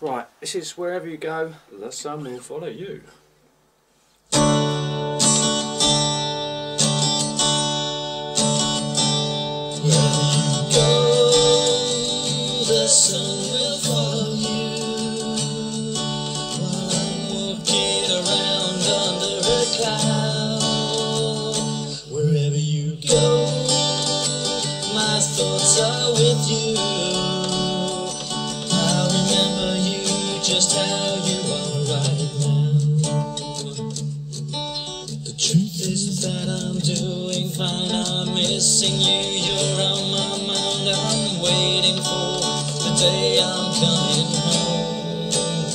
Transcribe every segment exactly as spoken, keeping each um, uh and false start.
Right, this is Wherever You Go, the Sun Will Follow You. Wherever you go, the sun will follow you. While I'm walking around under a cloud. Wherever you go, my thoughts are with you. I remember you just how you are right now. The truth is that I'm doing fine, I'm missing you. You're on my mind, I'm waiting for the day I'm coming home.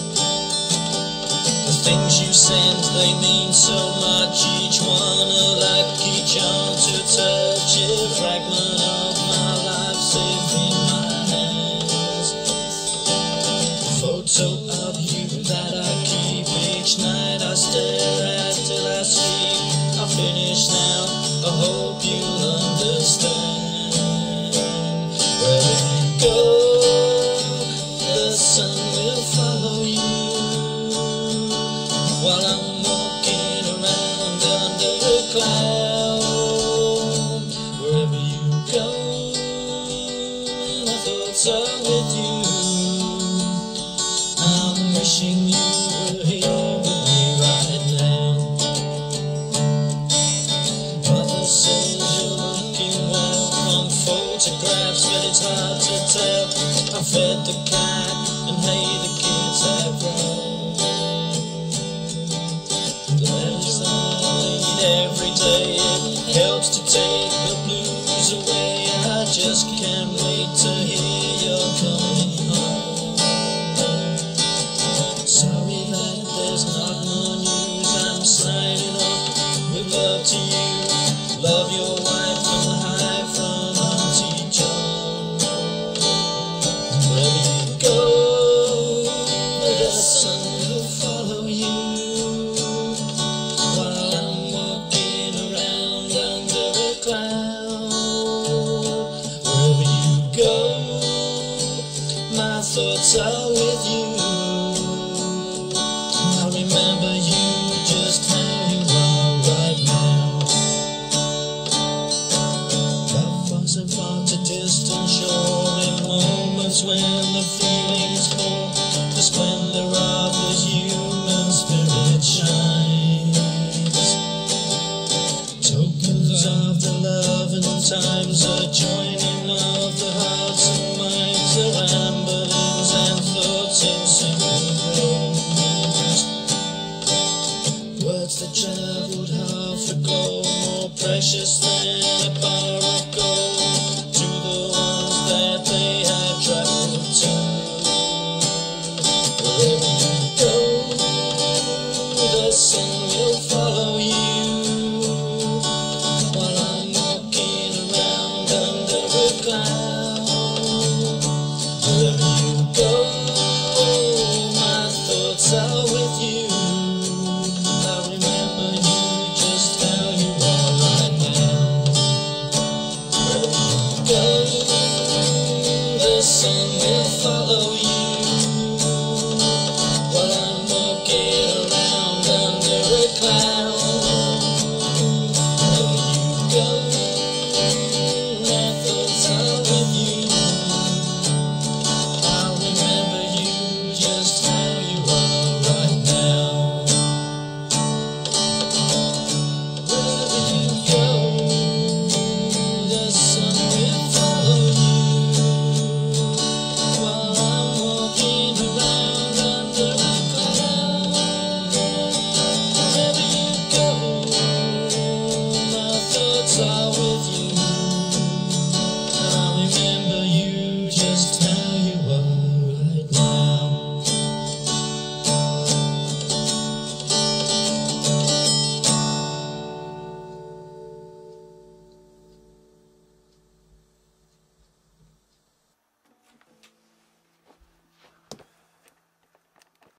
The things you send, they mean so much, each one a lucky charm to touch. A fragment of my life safe in my hands. The photo of you that I keep each night I stare at till I sleep. I'm finished now, I hope you'll understand. Wherever you go, the sun will follow you. While I'm walking around under a cloud. Wherever you go, my thoughts are with you. I'm wishing you were here with me right now. Mother says you're looking well from photographs, but it's hard to tell. I fed the cat and hey, the kids have grown. The letters I read every day, it helps to take the blues away. I just can't wait to hear you're coming home. Sorry that there's not more news, I'm signing off with love to you. Love your wife and hi from Auntie John. Wherever you go, the sun will follow you. While I'm walking around under a cloud. Wherever you go, my thoughts are with you. I remember you just how you are right now. Love wasn't far to distant shore. In moments when the feeling's poor, the splendor of this human spirit shines. Tokens of the love and times, a joining of the hearts and minds, the ramblings and thoughts in synchronous. Words that traveled half a globe, more precious than a bar of gold, to the ones that they have traveled to. Wherever you go, the sun will follow you. While I'm walking around under a cloud. Wherever you go, my thoughts are with you. I remember you just how you are right now. Wherever you go, the sun will follow you.